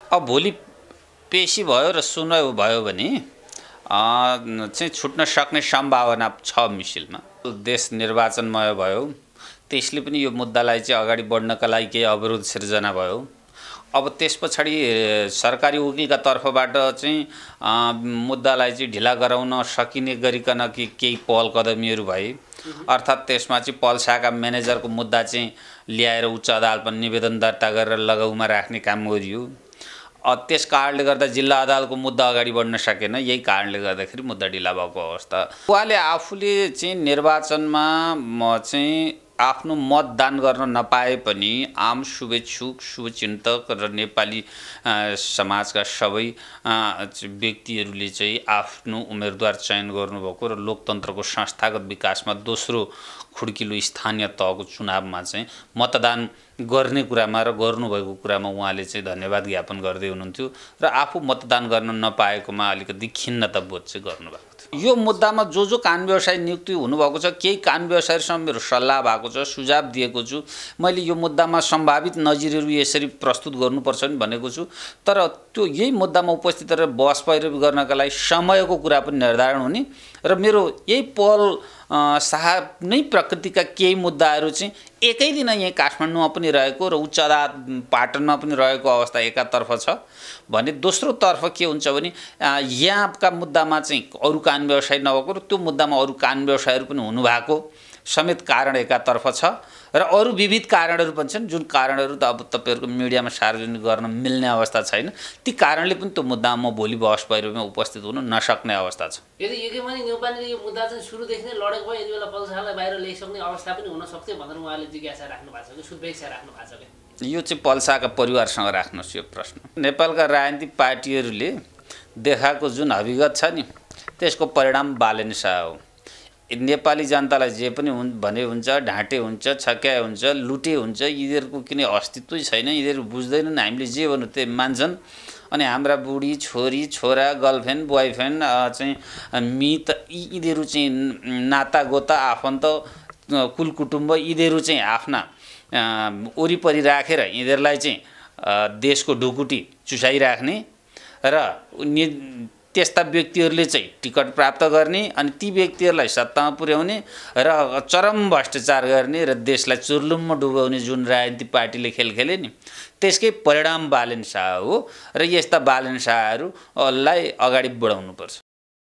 अब भोलि पेशी भयो र सुनवाई भयो भने चाहिँ छुट्न सक्ने सम्भावना छ मिसिलमा। देश निर्वाचनमय भयो, त्यसले पनि यो मुद्दालाई चाहिँ अगाडि बढ्नका लागि केही अवरोध सिर्जना भयो। अब त्यस पछाडि सरकारी वकिलका तर्फबाट चाहिँ मुद्दालाई चाहिँ ढिला गराउन सकिने गरिकन केही पहल कदमीहरू भए, अर्थात् त्यसमा चाहिँ पल्साका म्यानेजरको मुद्दा चाहिँ ल्याएर उच्च अदालतमा निवेदन दर्ता गरेर लगाउमा राख्ने काम गरियो। त्यस कारणले गर्दा जिल्ला अदालतको मुद्दा अगाडि बढ्न सकेन। यही कारणले गर्दाखेरि मुद्दा ढिला भएको अवस्था। उहाँले आफूले चाहिँ निर्वाचनमा चाहिँ आफ्नो मतदान गर्न नपाए पनि आम शुभेच्छुक, शुभचिन्तक र नेपाली समाजका सबै व्यक्तिहरूले चाहिँ आफ्नो उम्मेदवार चयन गर्नुभएको र लोकतन्त्रको संस्थागत विकासमा दोस्रो खुड्किलो स्थानीय तहको चुनावमा चाहिँ मतदान गर्ने कुरामा र गर्नुभएको कुरामा उहाँले चाहिँ धन्यवाद ज्ञापन गर्दै हुनुहुन्थ्यो र आफू मतदान गर्न नपाएकोमा अलिकति खिन्नता बोध चाहिँ गर्नुभएको थियो। यो मुद्दामा जो कानुन व्यवसायी नियुक्ति हुनुभएको छ, केही कानुन व्यवसायीसँग मेरो सल्लाह भएको छ, सुझाव दिएको छु। मैले यो मुद्दामा सम्भावित नजिरहरू यसरी प्रस्तुत गर्नुपर्छ नि भनेको छु। तर त्यो यही मुद्दामा उपस्थित रहेर बहस पैरवी गर्नका लागि समयको कुरा पनि निर्धारण हुने र मेरो यही पहल साहब नै प्रकृतिका केही मुद्दाहरू चाहिँ एकै दिन यहीँ काठमाडौँमा पनि रहेको र उच्च अदालत पाटनमा पनि रहेको अवस्था एकातर्फ छ भने दोस्रोतर्फ के हुन्छ भने यहाँका मुद्दामा चाहिँ अरू कानुन व्यवसायी नभएको र त्यो मुद्दामा अरू कानुन व्यवसायीहरू पनि हुनुभएको समेत कारण एकातर्फ छ र अरू विविध कारणहरू पनि छन् जुन कारणहरू त अब तपाईहरुको मिडियामा सार्वजनिक गर्न मिल्ने अवस्था छैन। ती कारणले पनि त्यो मुद्दामा म भोलि बहस पैरवीमा उपस्थित हुन नसक्ने अवस्था छ। यदि एकेमनी नेपालीले यो मुद्दा चाहिँ सुरुदेखि नै लडेको भए यति बेला पल्सालाई बाहिर ल्याइसक्ने अवस्था पनि हुन सक्थ्यो भनेर उहाँले जिज्ञासा राख्नु भएको छ कि शुभेच्छा राख्नु भएको छ कि? यो चाहिँ पल्साका परिवारसँग राख्नुहोस् यो प्रश्न। नेपालका राजनीतिक पार्टीहरूले देखाएको जुन हकीकत छ नि त्यसको परिणाम बालेन शाह हो। नेपाली जनतालाई जे पनि भने हुन्छ, ढाँटे हुन्छ, छक्याए हुन्छ, लुटे हुन्छ, यिनीहरूको कुनै अस्तित्वै छैन। यिनीहरू बुझ्दैनन्, हामीले जे भन्नु त्यही मान्छन्। अनि हाम्रा बुढी, छोरी, छोरा, गर्लफ्रेन्ड, बोयफ्रेन्ड चाहिँ मित यिनीहरू चाहिँ नाता गोता, आफन्त, कुल कुटुम्ब यिनीहरू चाहिँ आफ्ना वरिपरि राखेर यिनीहरूलाई चाहिँ देशको ढुकुटी चुसाइराख्ने र त्यस्ता व्यक्तिहरूले चाहिँ टिकट प्राप्त गर्ने अनि ती व्यक्तिहरूलाई सत्तामा पुर्याउने र चरम भ्रष्टाचार गर्ने र देशलाई चुर्लुममा डुबाउने जुन राजनीतिक पार्टीले खेल खेले नि त्यसकै परिणाम बालेन शाह हो र यस्ता बालेन शाहहरूलाई अगाडि बढाउनुपर्छ।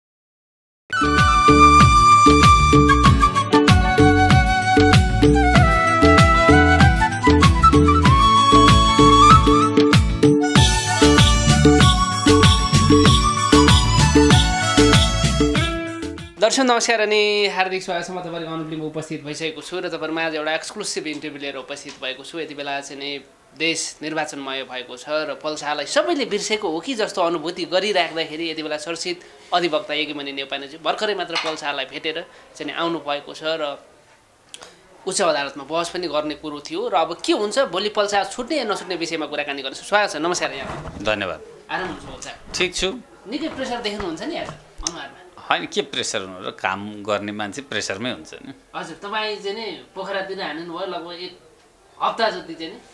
दर्शक नमस्कार अनि हार्दिक स्वागत छ। म तपाईहरुको अनुकूलमा उपस्थित भइसकेको छु र तपाईहरुमा आज एउटा एक्सक्लुसिभ इन्टरभ्यु लिएर उपस्थित भएको छु। यति बेला चाहिँ नि देश निर्वाचनमय भएको छ र पल्सालाई सबैले बिर्सेको हो कि जस्तो अनुभूति गरिराख्दाखेरि यति बेला चर्चित अधिवक्ता एकेमनी नेपालजी भर्खरै मात्र पल्सालाई भेटेर चाहिँ आउनु भएको छ र उच्च अदालतमा बहस पनि गर्ने कुरो थियो र अब के हुन्छ भोलि पल्सा छुट्ने या नछुट्ने विषयमा कुराकानी गर्छु। स्वागत छ। नमस्कार यहाँ। धन्यवाद। आराम हुनुहुन्छ पल्सा? ठीक छु। निकै प्रेसर देख्नुहुन्छ नि आज अनुहारमा? होइन, के प्रेसर हुनु र काम गर्ने मान्छे प्रेसरमै हुन्छ नि। हजुर, तपाईँ चाहिँ नि पोखरातिर हान्नु भयो लगभग एक हप्ता जति चाहिँ नि?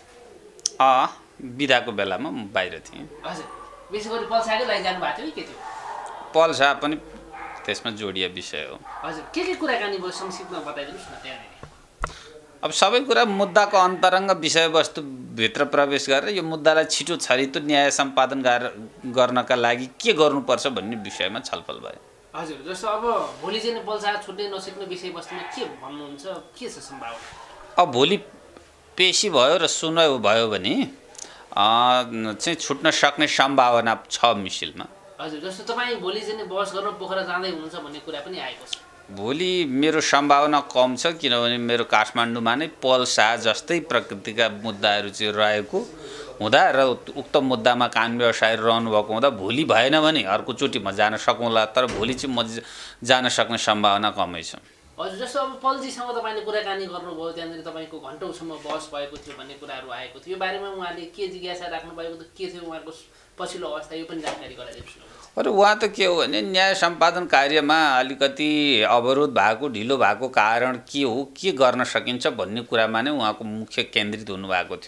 बिदाको बेलामा म बाहिर थिएँ। हजुर, विशेष गरी पल्साकै लागि जानुभएको थियो कि के थियो? पल्सा पनि त्यसमा जोडिया विषय हो। हजुर, के कुराकानी भयो संक्षिप्तमा बताइदिनुहोस् न त्यहाँनिर। अब सबै कुरा मुद्दाको अन्तरङ्ग विषयवस्तुभित्र प्रवेश गरेर यो मुद्दालाई छिटो छरितो न्याय सम्पादन गर्नका लागि के गर्नुपर्छ भन्ने विषयमा छलफल भयो। हजुर, जस्तो अब भोलि चाहिँ पल्सा छुट्ने नछुट्ने विषयवस्तुमा के भन्नुहुन्छ, के छ सम्भावना? अब भोलि पेशी भयो र सुनवाई भयो भने चाहिँ छुट्न सक्ने सम्भावना छ मिसिलमा। हजुर, जस्तो तपाईँ भोलि चाहिँ बहस गर्न पोखरा जाँदै हुनुहुन्छ भन्ने कुरा पनि आएको छ। भोलि मेरो सम्भावना कम छ किनभने मेरो काठमाडौँमा नै पल्सा जस्तै प्रकृतिका मुद्दाहरू चाहिँ रहेको हुँदा र उक्त मुद्दामा कानुन व्यवसायी रहनुभएको हुँदा भोलि भएन भने अर्कोचोटि म जान सकौँला, तर भोलि चाहिँ म जान सक्ने सम्भावना कमै छ। हजुर, जस्तो अब पल्जीसँग तपाईँले कुराकानी गर्नुभयो, त्यहाँनिर तपाईँको घन्टौँसम्म बहस भएको थियो भन्ने कुराहरू आएको थियो। यो बारेमा उहाँले के जिज्ञासा राख्नुभएको थियो, के थियो उहाँको पछिल्लो अवस्था, यो पनि जानकारी गराइदिनुहोस् न। अरे उहाँ त के हो भने न्याय सम्पादन कार्यमा अलिकति अवरोध भएको, ढिलो भएको कारण के हो, के गर्न सकिन्छ भन्ने कुरामा नै उहाँको मुख्य केन्द्रित हुनुभएको थियो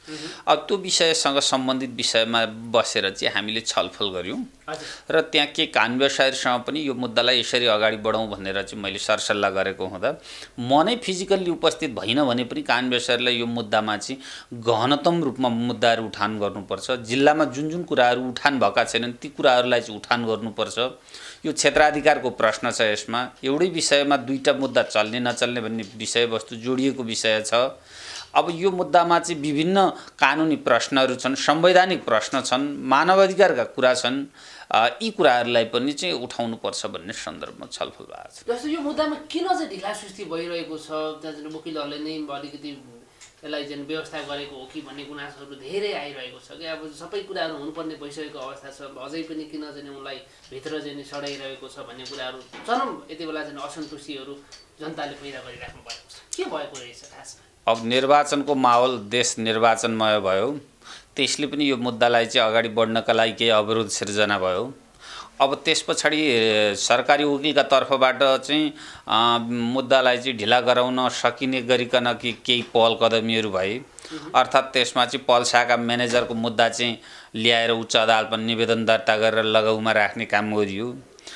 अब त्यो विषयसँग सम्बन्धित विषयमा बसेर चाहिँ हामीले छलफल गऱ्यौँ र त्यहाँ के कानुन व्यवसायीहरूसँग पनि यो मुद्दालाई यसरी अगाडि बढाउँ भनेर चाहिँ मैले सरसल्लाह गरेको हुँदा म नै फिजिकल्ली उपस्थित भइन भने पनि कानुन व्यवसायीलाई यो मुद्दामा चाहिँ गहनतम रूपमा मुद्दाहरू उठान गर्नुपर्छ। जिल्लामा जुन जुन कुराहरू उठान भएका छैनन् ती कुराहरूलाई चाहिँ उठान गर्नुपर्छ। यो क्षेत्राधिकारको प्रश्न छ। यसमा एउटै विषयमा दुईटा मुद्दा चल्ने नचल्ने भन्ने विषयवस्तु जोडिएको विषय छ। अब यो मुद्दामा चाहिँ विभिन्न कानुनी प्रश्नहरू छन्, संवैधानिक प्रश्न छन्, मानवाधिकारका कुरा छन्। यी कुराहरूलाई पनि चाहिँ उठाउनुपर्छ भन्ने सन्दर्भमा छलफल भएको छ। जस्तो यो मुद्दामा किन चाहिँ ढिलासुस्ती भइरहेको छ, त्यहाँ वकिलहरूले नै अलिकति यसलाई चाहिँ व्यवस्था गरेको हो कि भन्ने गुनासोहरू धेरै आइरहेको छ कि अब सबै कुराहरू हुनुपर्ने भइसकेको अवस्था छ, अझै पनि किन चाहिँ उनलाई भित्र चाहिँ सडाइरहेको छ भन्ने कुराहरू चरम यति बेला चाहिँ असन्तुष्टिहरू जनताले पैदा गरिराख्नु भएको छ। के भएको रहेछ खासमा? अब निर्वाचनको माहौल देश निर्वाचनमय भयो, त्यसले पनि यो मुद्दालाई चाहिँ अगाडि बढ्नका लागि केही अवरोध सिर्जना भयो। अब त्यस पछाडि सरकारी वकिलका तर्फबाट चाहिँ मुद्दालाई चाहिँ ढिला गराउन सकिने गरिकन कि केही पहल कदमीहरू भए। अर्थात् त्यसमा चाहिँ पहल शाखा म्यानेजरको मुद्दा चाहिँ ल्याएर उच्च अदालतमा निवेदन दर्ता गरेर लगाउमा राख्ने काम गरियो।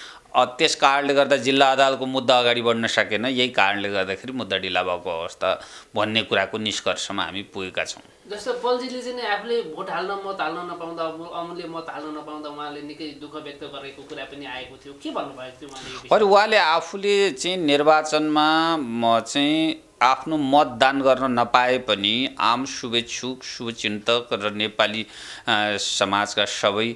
त्यस कारणले गर्दा जिल्ला अदालतको मुद्दा अगाडि बढ्न सकेन। यही कारणले गर्दाखेरि मुद्दा ढिला भएको अवस्था भन्ने कुराको निष्कर्षमा हामी पुगेका छौँ। जस्तो पलजीले चाहिँ आफूले भोट हाल्न मत हाल्न नपाउँदा, अमूल्य मत हाल्न नपाउँदा उहाँले निकै दुःख व्यक्त गरेको कुरा पनि आएको थियो। के भन्नुभएको थियो उहाँले? अरे उहाँले आफूले चाहिँ निर्वाचनमा म चाहिँ आफ्नो मतदान गर्न नपाए पनि आम शुभेच्छुक, शुभचिन्तक र नेपाली समाजका सबै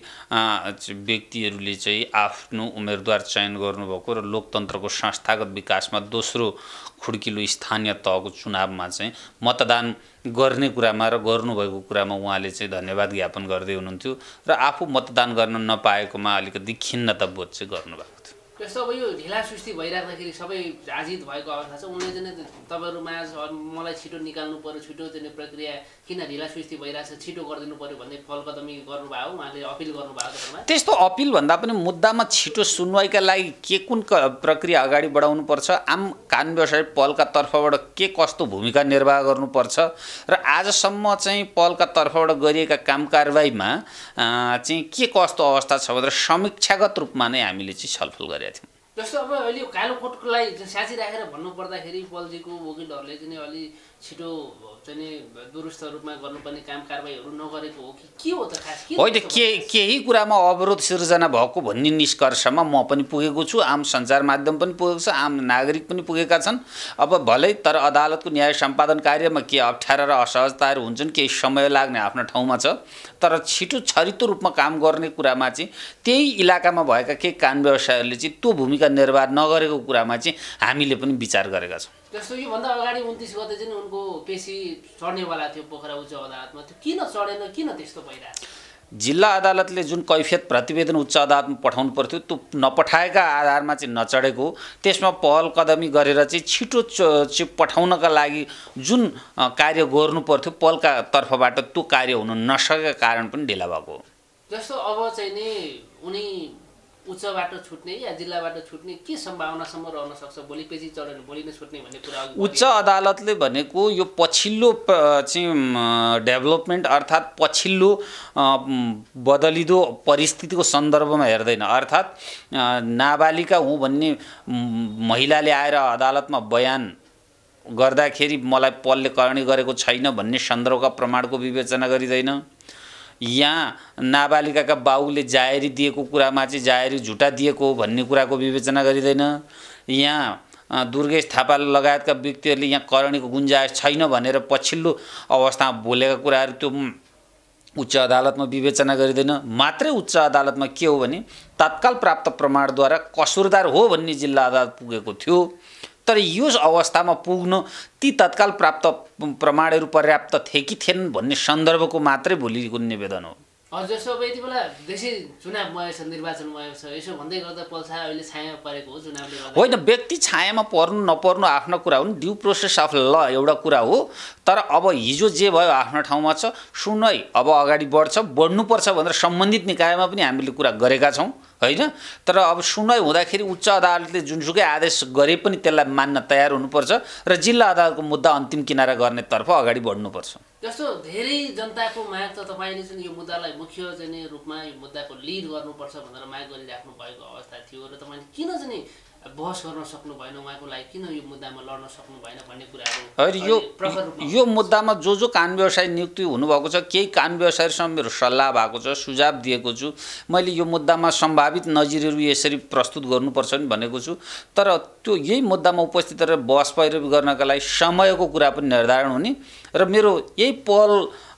व्यक्तिहरूले चाहिँ आफ्नो उम्मेदवार चयन गर्नुभएको र लोकतन्त्रको संस्थागत विकासमा दोस्रो खुड्किलो स्थानीय तहको चुनावमा चाहिँ मतदान गर्ने कुरामा र गर्नुभएको कुरामा उहाँले चाहिँ धन्यवाद ज्ञापन गर्दै हुनुहुन्थ्यो र आफू मतदान गर्न नपाएकोमा अलिकति खिन्नता बोध चाहिँ गर्नुभएको थियो। जस्तो अब यो ढिलासुस्ती भइराख्दाखेरि सबै आजित भएको अवस्था छ। उनले चाहिँ तपाईँहरूमा मलाई छिटो निकाल्नु पर्यो, छिटो चाहिँ प्रक्रिया किन ढिलासुस्ती भइरहेछ, छिटो गरिदिनु पर्यो भन्ने पहल कदमी गर्नुभयो, उहाँले अपिल गर्नुभयो। त्यस्तो अपिल भन्दा पनि मुद्दामा छिटो सुनवाईका लागि के कुन प्रक्रिया अगाडि बढाउनुपर्छ, आम कानुन व्यवसायी पहलका तर्फबाट के कस्तो भूमिका निर्वाह गर्नुपर्छ र आजसम्म चाहिँ पहलका तर्फबाट गरिएका काम कारबाहीमा चाहिँ के कस्तो अवस्था छ भनेर समीक्षागत रूपमा नै हामीले चाहिँ छलफल गरेका थियौँ। जस्तो अब अहिले यो कालो कोटलाई साँची राखेर भन्नुपर्दाखेरि पलजीको वकिलहरूले चाहिँ अलि छिटो चाहिँ दुरुस्त रूपमा गर्नुपर्ने काम कारबाहीहरू नगरेको हो कि के हो त खास? होइन, केही कुरामा अवरोध सिर्जना भएको भन्ने निष्कर्षमा म पनि पुगेको छु, आम सञ्चार माध्यम पनि पुगेको छ, आम नागरिक पनि पुगेका छन्। अब भलै तर अदालतको न्याय सम्पादन कार्यमा के अप्ठ्यारा र असहजताहरू हुन्छन्, केही समय लाग्ने आफ्नो ठाउँमा छ, तर छिटो छरितो रूपमा काम गर्ने कुरामा चाहिँ त्यही इलाकामा भएका केही कानुन व्यवसायीहरूले चाहिँ त्यो भूमिका निर्वाह नगरेको कुरामा चाहिँ हामीले पनि विचार गरेका छौँ। जस्तो योभन्दा अगाडि 29 गते चाहिँ उनको पेशी चढ्नेवाला थियो पोखरा उच्च अदालतमा, त्यो किन चढेन, किन त्यस्तो भइरहेछ? जिल्ला अदालतले जुन कैफियत प्रतिवेदन उच्च अदालतमा पठाउनु पर्थ्यो त्यो नपठाएका आधारमा चाहिँ नचढेको, त्यसमा पहल कदमी गरेर चाहिँ छिटो पठाउनका लागि जुन कार्य गर्नु पर्थ्यो पहलका तर्फबाट त्यो कार्य हुन नसकेका कारण पनि ढिला भएको। जस्तो अब चाहिँ नि उनी उच्चबाट छुट्ने या जिल्लाबाट छुट्ने के सम्भावनासम्म रहन सक्छ? भोलि पेशी चढेर भोलि नै छुट्ने भन्ने कुरा उच्च अदालतले भनेको यो पछिल्लो चाहिँ डेभलपमेन्ट अर्थात् पछिल्लो बदलिदो परिस्थितिको सन्दर्भमा हेर्दैन। अर्थात् नाबालिका हुँ भन्ने महिलाले आएर अदालतमा बयान गर्दाखेरि मलाई पलले करणी गरेको छैन भन्ने सन्दर्भका प्रमाणको विवेचना गरिँदैन। यहाँ नाबालिकाका बाउले जाहेरी दिएको कुरामा चाहिँ जाहेरी झुटा दिएको हो भन्ने कुराको विवेचना गरिँदैन। यहाँ दुर्गेश थापा लगायतका व्यक्तिहरूले यहाँ करणीको गुन्जाइस छैन भनेर पछिल्लो अवस्थामा बोलेका कुराहरू त्यो उच्च अदालतमा विवेचना गरिँदैन। मात्रै उच्च अदालतमा के हो भने तत्काल प्राप्त प्रमाणद्वारा कसुरदार हो भन्ने जिल्ला अदालत पुगेको थियो, तर यो अवस्थामा पुग्न ती तत्काल प्राप्त प्रमाणहरू पर्याप्त थिए कि थिएनन् भन्ने सन्दर्भको मात्रै भोलिको निवेदन हो। हजुर, जस्तो अब यति बेला देशै चुनावमय छ, निर्वाचनमय छ, यसो भन्दै गर्दा पल्सा अहिले छायामा परेको हो चुनावले गर्दा? होइन, व्यक्ति छायामा पर्नु नपर्नु आफ्नो कुरा हो, ड्यु प्रोसेस अफ ल एउटा कुरा हो। तर अब हिजो जे भयो आफ्नो ठाउँमा छ, सुनवाई अब अगाडि बढ्छ, बढ्नुपर्छ भनेर सम्बन्धित निकायमा पनि हामीले कुरा गरेका छौँ होइन। तर अब सुनवाई हुँदाखेरि उच्च अदालतले जुनसुकै आदेश गरे पनि त्यसलाई मान्न तयार हुनुपर्छ र जिल्ला अदालतको मुद्दा अन्तिम किनारा गर्नेतर्फ अगाडि बढ्नुपर्छ। जस्तो धेरै जनताको माग त तपाईँले चाहिँ यो मुद्दालाई मुख्य चाहिँ रूपमा यो मुद्दाको लिड गर्नुपर्छ भनेर माग गरिराख्नु भएको अवस्था थियो र तपाईँले किन चाहिँ बहस गर्न सक्नु भएन, उहाँको लागि किन यो मुद्दामा लड्न सक्नु भएन भन्ने कुराहरू यो मुद्दामा जो कानुन व्यवसायी नियुक्ति हुनुभएको छ, केही कानुन व्यवसायीसँग मेरो सल्लाह भएको छ, सुझाव दिएको छु। मैले यो मुद्दामा सम्भावित नजिरहरू यसरी प्रस्तुत गर्नुपर्छ नि भनेको छु। तर त्यो यही मुद्दामा उपस्थित रहेर बहस पैरवी गर्नका लागि समयको कुरा पनि निर्धारण हुने र मेरो यही पहल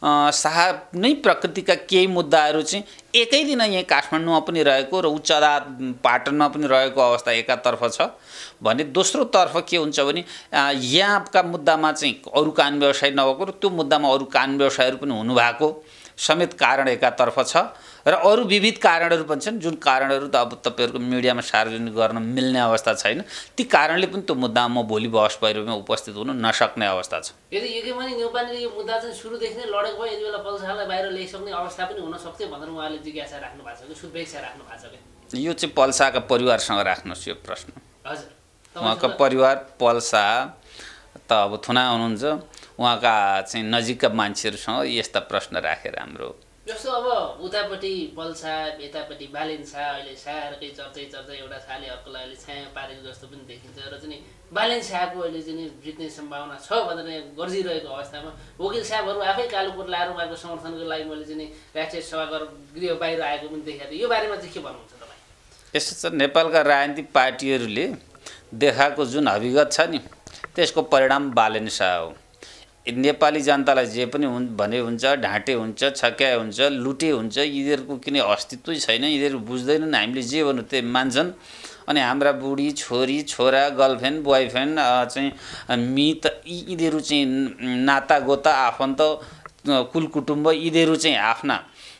शाह नै प्रकृतिका केही मुद्दाहरू चाहिँ एकै दिन यहीँ काठमाडौँमा पनि रहेको र उच्च अदालत पाटनमा पनि रहेको अवस्था एकातर्फ छ भने दोस्रोतर्फ के हुन्छ भने यहाँका मुद्दामा चाहिँ अरू कानुन व्यवसायी नभएको र त्यो मुद्दामा अरू कानुन व्यवसायीहरू पनि हुनुभएको समेत कारण एकातर्फ छ र अरू विविध कारणहरू पनि छन् जुन कारणहरू त अब तपाईँहरूको मिडियामा सार्वजनिक गर्न मिल्ने अवस्था छैन। ती कारणले पनि त्यो मुद्दामा म भोलि बहस पैरवीमा उपस्थित हुन नसक्ने अवस्था छ। यदि एकेमनी नेपालले यो मुद्दा चाहिँ सुरुदेखि नै लडेको भए यति बेला पल्सालाई बाहिर ल्याइसक्ने अवस्था पनि हुन सक्थ्यो भनेर उहाँले जिज्ञासा राख्नु भएको छ कि शुभेच्छा राख्नु भएको छ कि यो चाहिँ पल्साका परिवारसँग राख्नुहोस् यो प्रश्न। हजुर, उहाँको परिवार पल्सा त अब थुना हुनुहुन्छ, उहाँका चाहिँ नजिकका मान्छेहरूसँग यस्ता प्रश्न राखेर हाम्रो जस्तो अब उतापट्टि पल्सा यतापट्टि बालेन शाह अहिले शाहकै चर्चै एउटा शाहले अर्कोलाई अहिले छाया पारेको जस्तो पनि देखिन्छ र चाहिँ बालेन शाहको अहिले चाहिँ जित्ने सम्भावना छ भनेर गर्जिरहेको अवस्थामा वकिल साहबहरू आफै कालोकोट लाएर उहाँको समर्थनको लागि मैले चाहिँ राष्ट्रिय सभाघर गृह बाहिर आएको पनि देखाएको थिएँ। यो बारेमा चाहिँ के भन्नुहुन्छ तपाईँ? यस्तो छ, नेपालका राजनीतिक पार्टीहरूले देखाएको जुन अभिगत छ नि त्यसको परिणाम बालेन शाह हो। नेपाली जनतालाई जे पनि भने हुन्छ, ढाँटे हुन्छ, छक्याए हुन्छ, लुटे हुन्छ, यिनीहरूको कुनै अस्तित्वै छैन। यिनीहरू बुझ्दैनन्, हामीले जे भन्नु त्यही मान्छन्। अनि हाम्रा बुढी छोरी छोरा गर्लफ्रेन्ड बोयफ्रेन्ड चाहिँ मित यिनीहरू चाहिँ नाता गोता आफन्त कुल कुटुम्ब यिनीहरू चाहिँ आफ्ना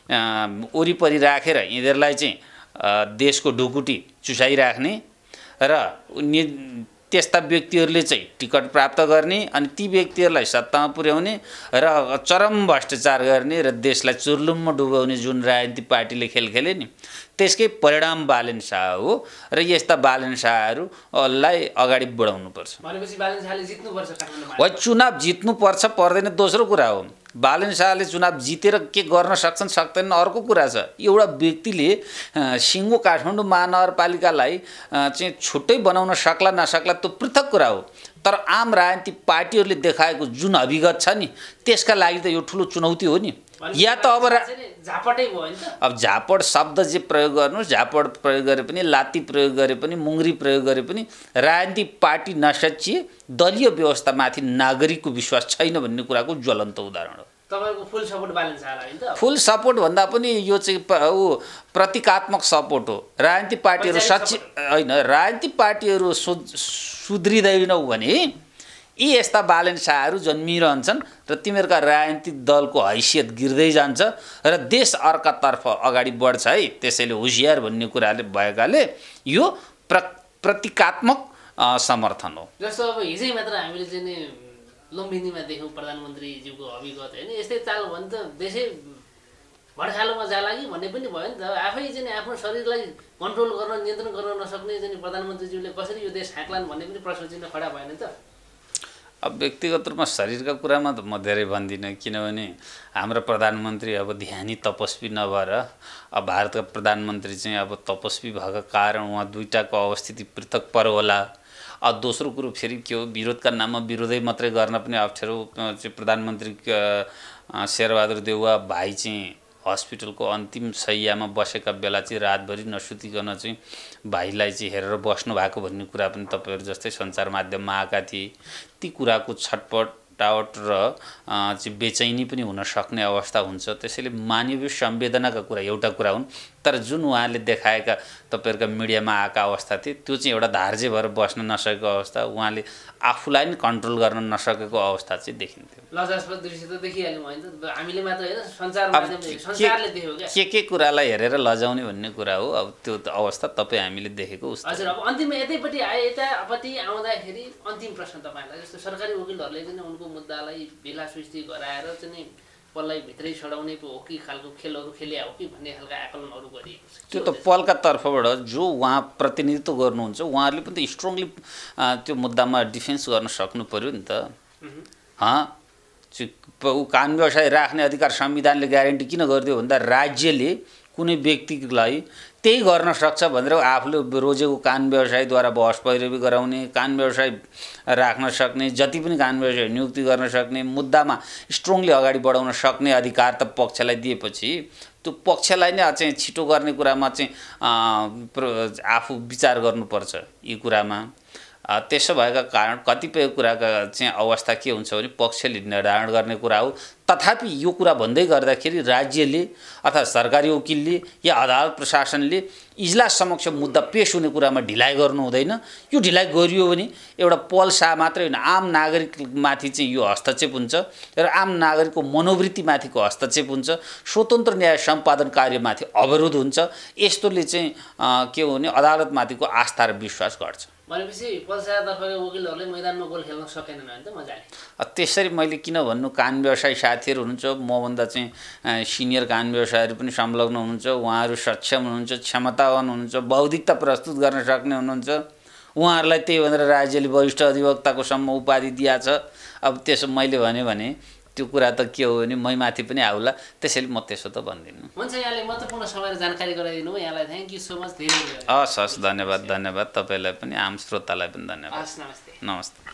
वरिपरि राखेर यिनीहरूलाई चाहिँ देशको ढुकुटी चुसाइराख्ने र त्यस्ता व्यक्तिहरूले चाहिँ टिकट प्राप्त गर्ने अनि ती व्यक्तिहरूलाई सत्तामा पुर्याउने र चरम भ्रष्टाचार गर्ने र देशलाई चुर्लुममा डुबाउने जुन राजनीतिक पार्टीले खेल खेले नि त्यसकै परिणाम बालेन शाह हो र यस्ता बालेन शाहहरूलाई अगाडि बढाउनुपर्छ। भनेपछि बालेन शाहले जित्नुपर्छ काठमाडौँमा। हो, चुनाव जित्नुपर्छ पर्दैन दोस्रो कुरा हो। बालेन शाहले चुनाव जितेर के गर्न सक्छन् सक्दैनन् अर्को कुरा छ। एउटा व्यक्तिले सिङ्गो काठमाडौँ महानगरपालिकालाई चाहिँ छुट्टै बनाउन सक्ला नसक्ला त्यो पृथक कुरा हो। तर आम राजनीतिक पार्टीहरूले देखाएको जुन अभिगत छ नि त्यसका लागि त यो ठुलो चुनौती हो नि। या त अब झापटै भयो नि त। अब झापड शब्द जे प्रयोग गर्नुहोस्, झापड प्रयोग गरे पनि, लात्ती प्रयोग गरे पनि, मुङ्ग्री प्रयोग गरे पनि राजनीतिक पार्टी नसच्चिए दलीय व्यवस्थामाथि नागरिकको विश्वास छैन भन्ने कुराको ज्वलन्त उदाहरण हो। तपाईको फुल सपोर्ट बालेन शाहलाई नि त? फुल सपोर्ट भन्दा पनि यो चाहिँ प्रतीकात्मक सपोर्ट हो। राजनीतिक पार्टीहरू सच्ची होइन, राजनीतिक पार्टीहरू सुध्रिँदैनौ भने यी यस्ता बालेन शाहहरू जन्मिरहन्छन् र तिमीहरूका राजनीतिक दलको हैसियत गिर्दै जान्छ र देश अर्कातर्फ अगाडि बढ्छ है। त्यसैले होसियार भन्ने कुराले भएकाले यो प्रतीकात्मक समर्थन हो। जस्तो अब हिजै मात्र हामीले चाहिँ लुम्बिनीमा देख्यौँ प्रधानमन्त्रीज्यूको अभिगत होइन, यस्तै चाल भने त देशै भड्खालोमा जाला कि भन्ने पनि भयो नि त। आफै चाहिँ आफ्नो शरीरलाई कन्ट्रोल गर्न नियन्त्रण गर्न नसक्ने चाहिँ प्रधानमन्त्रीज्यूले कसरी यो देश ह्याक्लान् भन्ने पनि प्रश्न चिन्ह खडा भएन त। अब व्यक्तिगत रूपमा शरीरका कुरामा त म धेरै भन्दिनँ, किनभने हाम्रो प्रधानमन्त्री अब ध्यानी तपस्वी नभएर अब भारतका प्रधानमन्त्री चाहिँ अब तपस्वी भएको कारण उहाँ दुईटाको अवस्थिति पृथक पर होला। अब दोस्रो कुरो फेरि के हो, विरोधका नाममा विरोधै मात्रै गर्न पनि अप्ठ्यारो। चाहिँ प्रधानमन्त्री शेरबहादुर देउवा भाइ चाहिँ हस्पिटलको अन्तिम शैय्यामा बसेका बेला चाहिँ रातभरि नसुतिकन चाहिँ भाइलाई चाहिँ हेरेर बस्नु भएको भन्ने कुरा पनि तपाईँहरू जस्तै सञ्चार माध्यममा आएका थिए। ती कुराको छटपटावट र चाहिँ बेचैनी पनि हुन सक्ने अवस्था हुन्छ। त्यसैले मानवीय संवेदनाका कुरा एउटा कुरा हुन्, तर जुन उहाँले देखाएका तपाईँहरूका मिडियामा आएका अवस्था थिए त्यो चाहिँ एउटा धार्जे भएर बस्न नसकेको अवस्था, उहाँले आफूलाई नै कन्ट्रोल गर्न नसकेको अवस्था चाहिँ देखिन्थ्यो। लजास्पद दृश्य त देखिहाल्यौँ होइन, हामीले मात्र होइन सञ्चार माध्यमले संसारले देख्यो क्या के कुरालाई हेरेर लजाउने भन्ने कुरा हो। अब त्यो अवस्था तपाईँ हामीले देखेको उस्तो। हजुर, अब अन्तिममा यतैपट्टि यतापट्टि आउँदाखेरि अन्तिम प्रश्न तपाईँलाई, जस्तो सरकारी वकिलहरूले चाहिँ उनको मुद्दालाई ढिला सुस्ती गराएर चाहिँ पललाई भित्रै छोडाउने पो हो कि खालको खेलहरू खेलिया हो कि भन्ने खालका आकलनहरू गरिएको छ। त्यो त पलका तर्फबाट जो उहाँ प्रतिनिधित्व गर्नुहुन्छ उहाँहरूले पनि त स्ट्रङली त्यो मुद्दामा डिफेन्स गर्न सक्नु पर्यो नि त। ऊ कानुन व्यवसाय राख्ने अधिकार संविधानले ग्यारेन्टी किन गरिदियो भन्दा राज्यले कुनै व्यक्तिलाई त्यही गर्न सक्छ भनेर आफूले रोजेको कानुन व्यवसायद्वारा बहस पैरवी गराउने, कानुन व्यवसाय राख्न सक्ने, जति पनि कानुन व्यवसाय नियुक्ति गर्न सक्ने, मुद्दामा स्ट्रङली अगाडि बढाउन सक्ने अधिकार त पक्षलाई दिएपछि त्यो पक्षलाई नै चाहिँ छिटो गर्ने कुरामा चाहिँ आफू विचार गर्नुपर्छ यी कुरामा। त्यसो भएका कारण कतिपय कुराका चाहिँ अवस्था के हुन्छ भने पक्षले निर्धारण गर्ने कुरा हो। तथापि यो कुरा भन्दै गर्दाखेरि राज्यले अथवा सरकारी वकिलले या अदालत प्रशासनले इजलास समक्ष मुद्दा पेश हुने कुरामा ढिलाइ गर्नु हुँदैन। यो ढिलाइ गरियो भने एउटा पलसा मात्रै होइन, आम नागरिकमाथि चाहिँ यो हस्तक्षेप हुन्छ र आम नागरिकको मनोवृत्तिमाथिको हस्तक्षेप हुन्छ, स्वतन्त्र न्याय सम्पादन कार्यमाथि अवरोध हुन्छ। यस्तोले चाहिँ के हो भने अदालतमाथिको आस्था र विश्वास घट्छ। भनेपछि पलसातर्फका वकिलहरूले मैदानमा गोल खेल्न सकेनन् भने त मजाले। त्यसरी मैले किन भन्नु, कानुन व्यवसाय साथीहरू हुनुहुन्छ, मभन्दा चाहिँ सिनियर कानुन व्यवसायहरू पनि संलग्न हुनुहुन्छ, उहाँहरू सक्षम हुनुहुन्छ, क्षमतावान हुनुहुन्छ, बौद्धिकता प्रस्तुत गर्न सक्ने हुनुहुन्छ। उहाँहरूलाई त्यही भनेर राज्यले वरिष्ठ अधिवक्ताको सम्म उपाधि दिएको छ। अब त्यसो मैले भने त्यो कुरा त के हो भने मैमाथि पनि आउला, त्यसैले म त्यसो त भन्दिनँ। हुन्छ, यहाँले महत्त्वपूर्ण समय जानकारी गराइदिनु भयो, यहाँलाई थ्याङ्क यू सो मच। धेरै हस्, धन्यवाद। तपाईँलाई पनि, आम श्रोतालाई पनि धन्यवाद। नमस्ते। नमस्ते।